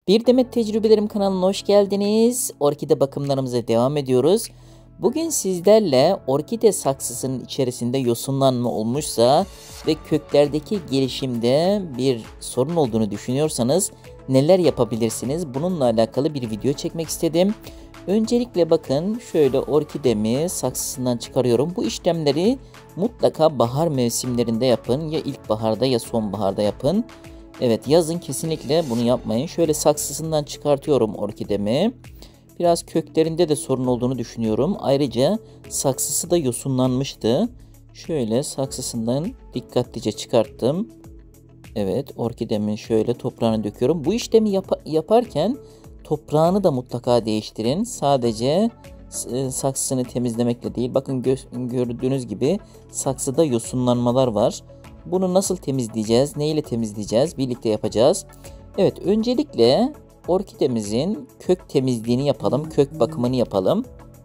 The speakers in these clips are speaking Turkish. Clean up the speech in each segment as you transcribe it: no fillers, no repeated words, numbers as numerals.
Bir Demet Tecrübelerim kanalına hoş geldiniz. Orkide bakımlarımıza devam ediyoruz. Bugün sizlerle orkide saksısının içerisinde yosunlanma olmuşsa ve köklerdeki gelişimde bir sorun olduğunu düşünüyorsanız neler yapabilirsiniz? Bununla alakalı bir video çekmek istedim. Öncelikle bakın şöyle orkidemi saksısından çıkarıyorum. Bu işlemleri mutlaka bahar mevsimlerinde yapın. Ya ilkbaharda ya sonbaharda yapın. Evet, yazın kesinlikle bunu yapmayın. Şöyle saksısından çıkartıyorum orkidemi. Biraz köklerinde de sorun olduğunu düşünüyorum. Ayrıca saksısı da yosunlanmıştı. Şöyle saksısından dikkatlice çıkarttım. Evet, orkidemin şöyle toprağını döküyorum. Bu işlemi yaparken toprağını da mutlaka değiştirin. Sadece saksısını temizlemekle değil. Bakın gördüğünüz gibi saksıda yosunlanmalar var. Bunu nasıl temizleyeceğiz? Ne ile temizleyeceğiz? Birlikte yapacağız. Evet, öncelikle orkidemizin kök temizliğini yapalım. Kök bakımını yapalım.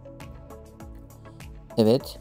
Evet.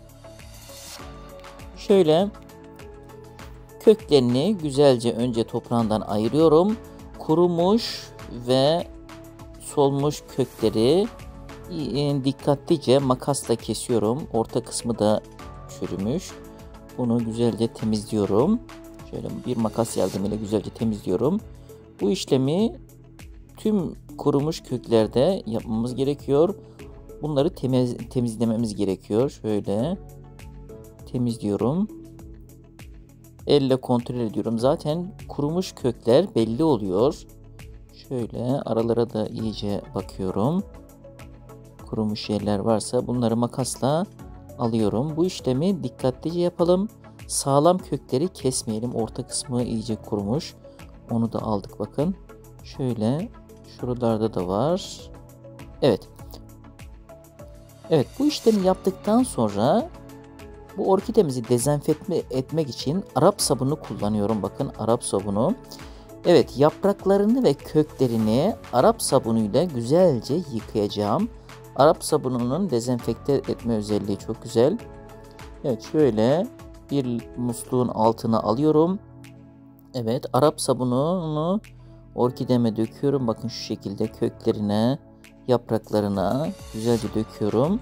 Şöyle köklerini güzelce önce toprağından ayırıyorum. Kurumuş ve solmuş kökleri dikkatlice makasla kesiyorum. Orta kısmı da çürümüş. Bunu güzelce temizliyorum. Şöyle bir makas yardımıyla güzelce temizliyorum. Bu işlemi tüm kurumuş köklerde yapmamız gerekiyor. Bunları temizlememiz gerekiyor. Şöyle temizliyorum. Elle kontrol ediyorum. Zaten kurumuş kökler belli oluyor. Şöyle aralara da iyice bakıyorum. Kurumuş yerler varsa bunları makasla alıyorum. Bu işlemi dikkatlice yapalım. Sağlam kökleri kesmeyelim. Orta kısmı iyice kurumuş. Onu da aldık bakın. Şöyle şuralarda da var. Evet. Evet, bu işlemi yaptıktan sonra bu orkidemizi dezenfekte etmek için Arap sabunu kullanıyorum. Bakın Arap sabunu. Evet, yapraklarını ve köklerini Arap sabunuyla güzelce yıkayacağım. Arap sabununun dezenfekte etme özelliği çok güzel. Evet, şöyle bir musluğun altına alıyorum. Evet, Arap sabununu orkideme döküyorum. Bakın şu şekilde köklerine, yapraklarına güzelce döküyorum.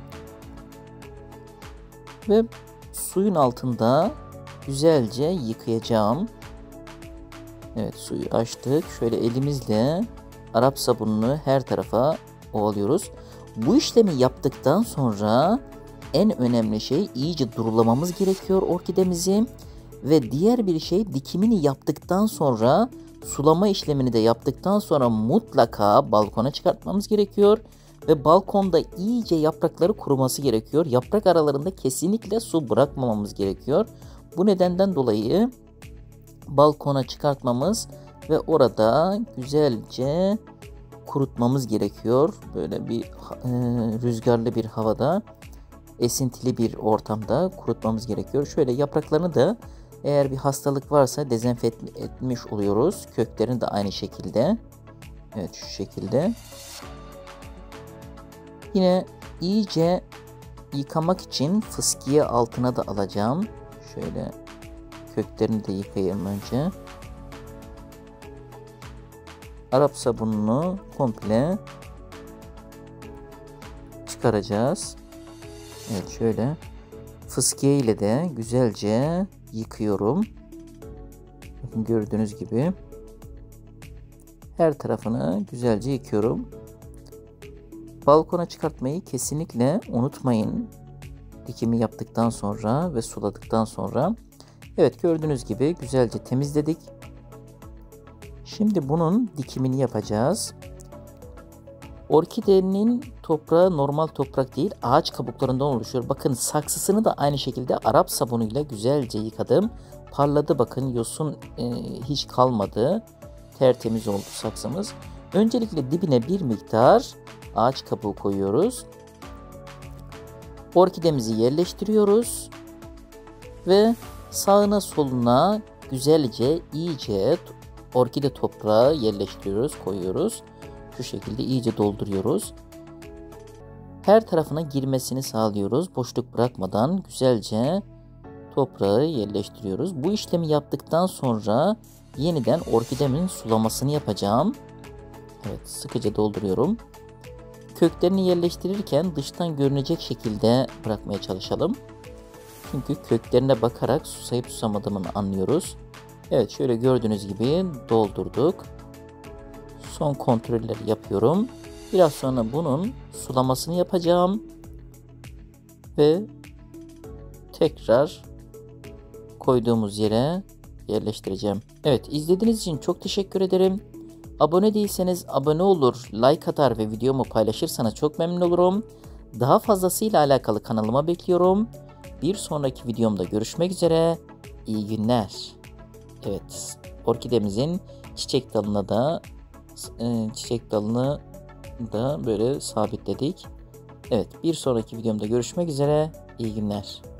Ve suyun altında güzelce yıkayacağım. Evet, suyu açtık. Şöyle elimizle Arap sabununu her tarafa ovalıyoruz. Bu işlemi yaptıktan sonra en önemli şey iyice durulamamız gerekiyor orkidemizi. Ve diğer bir şey, dikimini yaptıktan sonra sulama işlemini de yaptıktan sonra mutlaka balkona çıkartmamız gerekiyor. Ve balkonda iyice yaprakları kuruması gerekiyor. Yaprak aralarında kesinlikle su bırakmamamız gerekiyor. Bu nedenden dolayı balkona çıkartmamız ve orada güzelce kurutmamız gerekiyor. Böyle bir rüzgarlı bir havada, esintili bir ortamda kurutmamız gerekiyor. Şöyle yapraklarını da eğer bir hastalık varsa dezenfekte etmiş oluyoruz. Köklerini de aynı şekilde. Evet, şu şekilde. Yine iyice yıkamak için fıskiye altına da alacağım. Şöyle köklerini de yıkayayım önce. Arap sabununu komple çıkaracağız. Evet, şöyle fıskiye ile de güzelce yıkıyorum. Bakın gördüğünüz gibi her tarafını güzelce yıkıyorum. Balkona çıkartmayı kesinlikle unutmayın. Dikimi yaptıktan sonra ve suladıktan sonra. Evet, gördüğünüz gibi güzelce temizledik. Şimdi bunun dikimini yapacağız. Orkidenin toprağı normal toprak değil, ağaç kabuklarından oluşuyor. Bakın saksısını da aynı şekilde Arap sabunuyla güzelce yıkadım. Parladı, bakın yosun hiç kalmadı. Tertemiz oldu saksımız. Öncelikle dibine bir miktar ağaç kabuğu koyuyoruz. Orkidemizi yerleştiriyoruz. Ve sağına soluna güzelce iyice orkide toprağı yerleştiriyoruz, koyuyoruz. Şu şekilde iyice dolduruyoruz. Her tarafına girmesini sağlıyoruz. Boşluk bırakmadan güzelce toprağı yerleştiriyoruz. Bu işlemi yaptıktan sonra yeniden orkidemin sulamasını yapacağım. Evet, sıkıca dolduruyorum. Köklerini yerleştirirken dıştan görünecek şekilde bırakmaya çalışalım. Çünkü köklerine bakarak susayıp susamadığını anlıyoruz. Evet, şöyle gördüğünüz gibi doldurduk. Son kontrolleri yapıyorum. Biraz sonra bunun sulamasını yapacağım. Ve tekrar koyduğumuz yere yerleştireceğim. Evet, izlediğiniz için çok teşekkür ederim. Abone değilseniz abone olur, like atar ve videomu paylaşırsanız çok memnun olurum. Daha fazlasıyla alakalı kanalıma bekliyorum. Bir sonraki videomda görüşmek üzere. İyi günler. Evet, orkidemizin çiçek dalını da böyle sabitledik. Evet, bir sonraki videomda görüşmek üzere. İyi günler.